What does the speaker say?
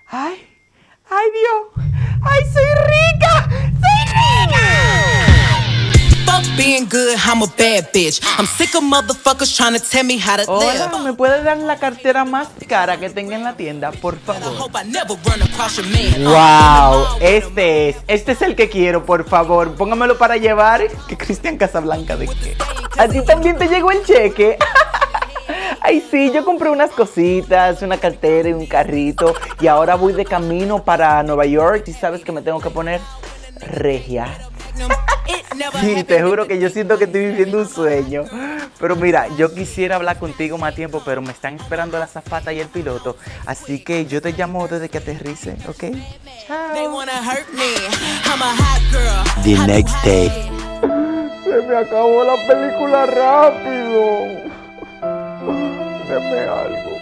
Ay, ay Dios, ay soy rica, soy rica. Fuck being good, I'm a bad bitch. I'm sick of motherfuckers trying to tell me how to Hola, live. ¿me puede dar la cartera más cara que tenga en la tienda, por I favor? hope I never run across your man. Wow, este es el que quiero, por favor, póngamelo para llevar. Que Cristian Casablanca, ¿de qué? ¿A ti también te llegó el cheque? Ay, sí, yo compré unas cositas, una cartera y un carrito. Y ahora voy de camino para Nueva York. ¿Y sabes que me tengo que poner? Regia. Y te juro que yo siento que estoy viviendo un sueño. Pero mira, yo quisiera hablar contigo más tiempo, pero me están esperando la azafata y el piloto. Así que yo te llamo desde que aterrice, ¿ok? They wanna hurt me. I'm a hot girl. The next day. Se me acabó la película rápido. Deme algo.